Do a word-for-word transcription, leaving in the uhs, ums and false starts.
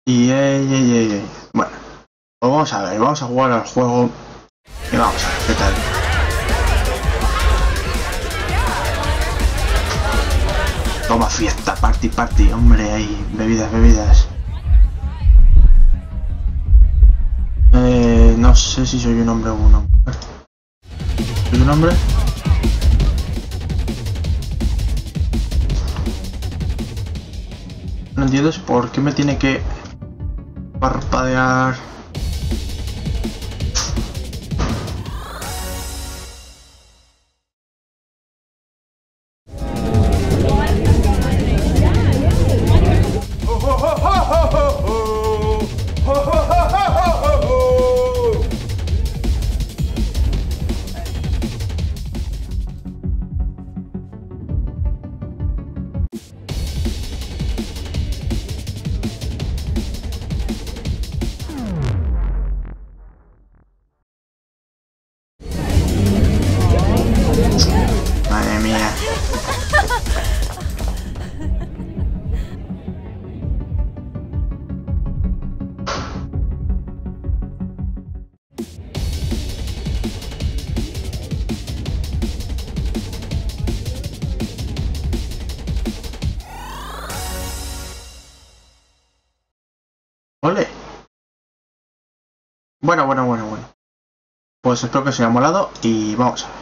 Y ey, ey, ey, ey. Bueno, pues vamos a ver, vamos a jugar al juego y vamos a ver qué tal. Toma fiesta, party, party, hombre, ahí, bebidas, bebidas. Eh, no sé si soy un hombre o una mujer. ¿Soy un hombre? No entiendes por qué me tiene que parpadear. Madre mía. Ole. Bueno, bueno, bueno, bueno. Pues espero que os haya molado y vamos a ver.